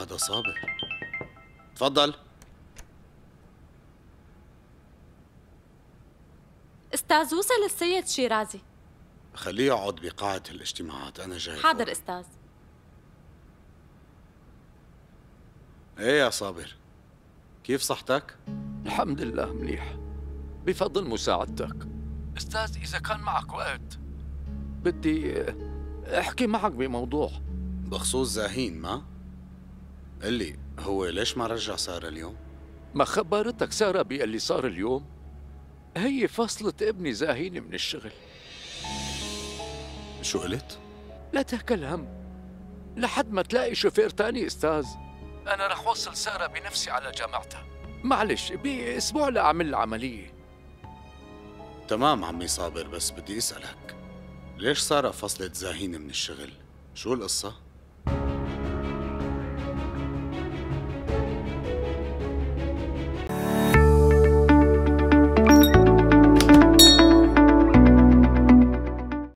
هذا صابر. تفضل. استاذ وصل السيد شيرازي. خليه يقعد بقاعة الاجتماعات، أنا جاي. حاضر استاذ. إيه يا صابر، كيف صحتك؟ الحمد لله منيح بفضل مساعدتك. أستاذ إذا كان معك وقت بدي أحكي معك بموضوع بخصوص زاهين. ما قل لي، هو ليش ما رجع سارة اليوم؟ ما خبرتك سارة باللي صار اليوم؟ هي فصلت ابني زاهين من الشغل. شو قلت؟ لا تهكل هم لحد ما تلاقي شوفير تاني استاذ. أنا رح وصل سارة بنفسي على جامعتها، معلش بأسبوع لأعمل العملية. تمام عمي صابر، بس بدي أسألك، ليش سارة فصلت زاهين من الشغل؟ شو القصة؟